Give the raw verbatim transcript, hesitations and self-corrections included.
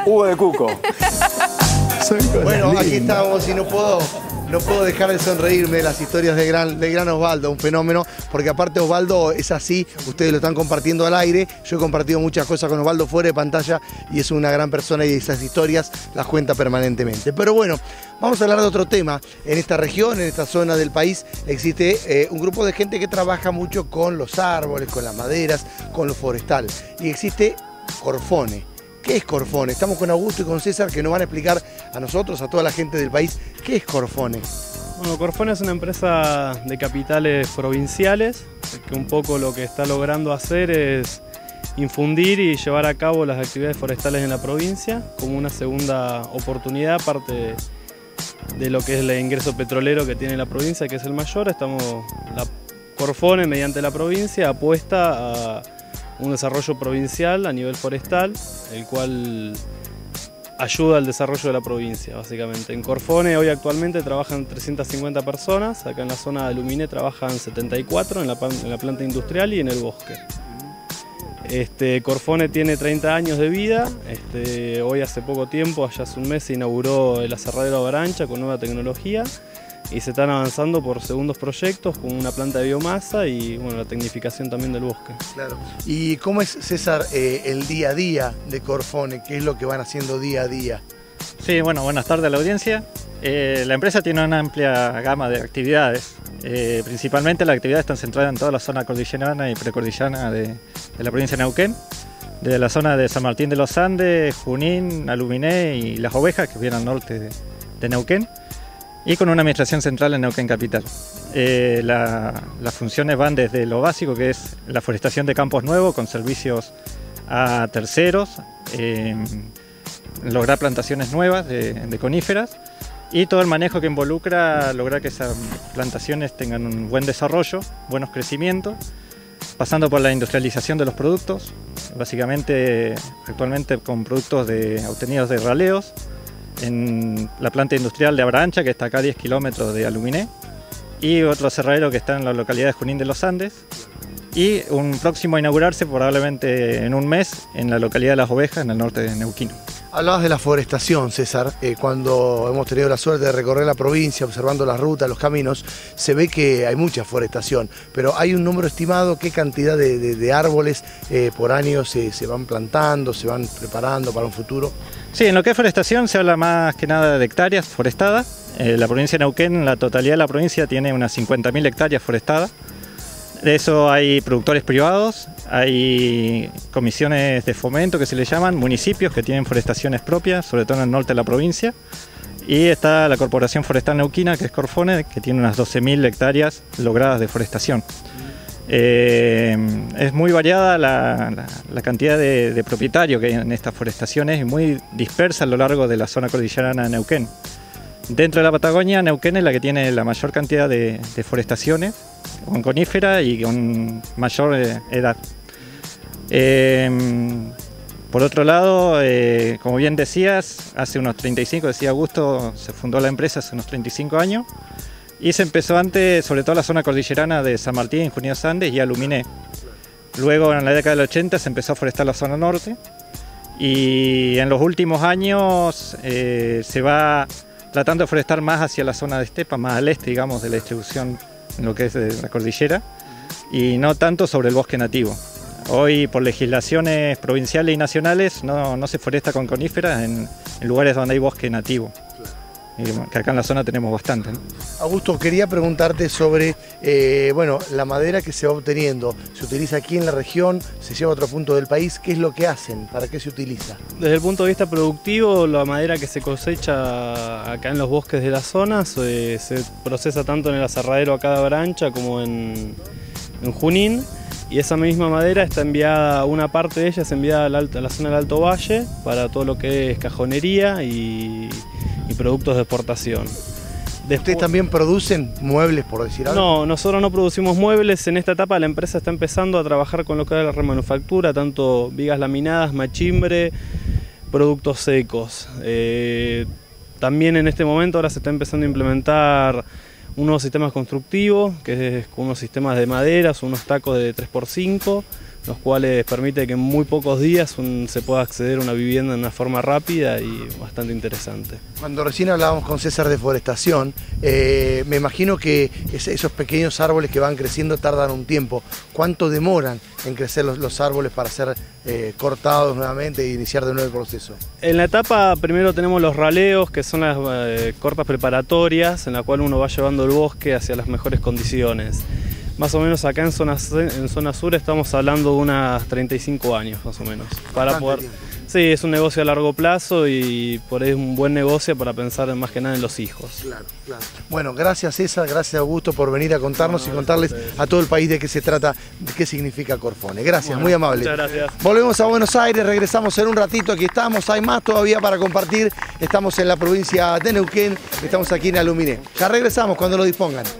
Hugo de Cuco. Bueno, aquí estamos y no puedo, no puedo dejar de sonreírme de las historias del gran, del gran Osvaldo, un fenómeno, porque aparte Osvaldo es así, ustedes lo están compartiendo al aire, yo he compartido muchas cosas con Osvaldo fuera de pantalla y es una gran persona y esas historias las cuenta permanentemente. Pero bueno, vamos a hablar de otro tema. En esta región, en esta zona del país, existe eh, un grupo de gente que trabaja mucho con los árboles, con las maderas, con lo forestal, y existe Corfone. ¿Qué es Corfone? Estamos con Augusto y con César que nos van a explicar a nosotros, a toda la gente del país, ¿qué es Corfone? Bueno, Corfone es una empresa de capitales provinciales que un poco lo que está logrando hacer es infundir y llevar a cabo las actividades forestales en la provincia como una segunda oportunidad, aparte de lo que es el ingreso petrolero que tiene la provincia, que es el mayor. Estamos, la Corfone, mediante la provincia, apuesta a un desarrollo provincial a nivel forestal, el cual ayuda al desarrollo de la provincia, básicamente. En Corfone hoy actualmente trabajan trescientas cincuenta personas, acá en la zona de Aluminé trabajan setenta y cuatro, en la, en la planta industrial y en el bosque. Este, Corfone tiene treinta años de vida, este, hoy hace poco tiempo, allá hace un mes, se inauguró el aserradero Avarancha con nueva tecnología y se están avanzando por segundos proyectos con una planta de biomasa y bueno, la tecnificación también del bosque. Claro. ¿Y cómo es, César, eh, el día a día de Corfone? ¿Qué es lo que van haciendo día a día? Sí, bueno, buenas tardes a la audiencia. Eh, la empresa tiene una amplia gama de actividades. Eh, principalmente las actividades están centradas en toda la zona cordillerana y precordillerana de, de la provincia de Neuquén, desde la zona de San Martín de los Andes, Junín, Aluminé y Las Ovejas, que vienen al norte de, de Neuquén, y con una administración central en Neuquén Capital. Eh, la, las funciones van desde lo básico, que es la forestación de campos nuevos con servicios a terceros, eh, lograr plantaciones nuevas de, de coníferas y todo el manejo que involucra lograr que esas plantaciones tengan un buen desarrollo, buenos crecimientos, pasando por la industrialización de los productos, básicamente actualmente con productos de, obtenidos de raleos, en la planta industrial de Avarancha, que está acá a diez kilómetros de Aluminé, y otro aserradero que está en la localidad de Junín de los Andes, y un próximo a inaugurarse probablemente en un mes en la localidad de Las Ovejas, en el norte de Neuquén. Hablabas de la forestación, César. Eh, cuando hemos tenido la suerte de recorrer la provincia, observando las rutas, los caminos, se ve que hay mucha forestación, pero hay un número estimado, qué cantidad de, de, de árboles eh, por año se, se van plantando, se van preparando para un futuro. Sí, en lo que es forestación se habla más que nada de hectáreas forestadas. Eh, la provincia de Neuquén, la totalidad de la provincia tiene unas cincuenta mil hectáreas forestadas. De eso hay productores privados, hay comisiones de fomento que se le llaman, municipios que tienen forestaciones propias, sobre todo en el norte de la provincia. Y está la Corporación Forestal Neuquina, que es Corfone, que tiene unas doce mil hectáreas logradas de forestación. Eh, es muy variada la, la, la cantidad de, de propietarios que hay en estas forestaciones y muy dispersa a lo largo de la zona cordillerana de Neuquén. Dentro de la Patagonia, Neuquén es la que tiene la mayor cantidad de, de forestaciones, con conífera y con mayor eh, edad. Eh, por otro lado, eh, como bien decías, hace unos treinta y cinco, decía Augusto, se fundó la empresa hace unos treinta y cinco años y se empezó antes, sobre todo la zona cordillerana de San Martín, Junín de los Andes y Aluminé. Luego, en la década del ochenta, se empezó a forestar la zona norte y en los últimos años eh, se va tratando de forestar más hacia la zona de estepa, más al este, digamos, de la distribución en lo que es de la cordillera, y no tanto sobre el bosque nativo. Hoy, por legislaciones provinciales y nacionales, no, no se foresta con coníferas en, en lugares donde hay bosque nativo, y que acá en la zona tenemos bastante, ¿no? Augusto, quería preguntarte sobre eh, bueno, la madera que se va obteniendo. ¿Se utiliza aquí en la región? ¿Se lleva a otro punto del país? ¿Qué es lo que hacen? ¿Para qué se utiliza? Desde el punto de vista productivo, la madera que se cosecha acá en los bosques de la zona se, se procesa tanto en el aserradero acá de Avarancha como en, en Junín, y esa misma madera está enviada, una parte de ella es enviada a la, alta, a la zona del Alto Valle para todo lo que es cajonería y, y productos de exportación. Después, ¿ustedes también producen muebles, por decir algo? No, nosotros no producimos muebles. En esta etapa la empresa está empezando a trabajar con lo que es la remanufactura, tanto vigas laminadas, machimbre, productos secos. Eh, también en este momento ahora se está empezando a implementar unos sistemas constructivos, que es unos sistemas de maderas, unos tacos de tres por cinco, los cuales permite que en muy pocos días un, se pueda acceder a una vivienda de una forma rápida y bastante interesante. Cuando recién hablábamos con César de forestación, eh, me imagino que esos pequeños árboles que van creciendo tardan un tiempo. ¿Cuánto demoran en crecer los, los árboles para ser eh, cortados nuevamente e iniciar de nuevo el proceso? En la etapa primero tenemos los raleos, que son las eh, cortas preparatorias, en la cual uno va llevando el bosque hacia las mejores condiciones. Más o menos acá en zona, en zona sur estamos hablando de unas treinta y cinco años más o menos. Para poder, sí, es un negocio a largo plazo y por ahí es un buen negocio para pensar más que nada en los hijos. Claro, claro. Bueno, gracias César, gracias Augusto por venir a contarnos bueno, y contarles a, a todo el país de qué se trata, de qué significa Corfone. Gracias, bueno, muy amable. Muchas gracias. Volvemos a Buenos Aires, regresamos en un ratito, aquí estamos, hay más todavía para compartir. Estamos en la provincia de Neuquén, estamos aquí en Aluminé. Ya regresamos cuando lo dispongan.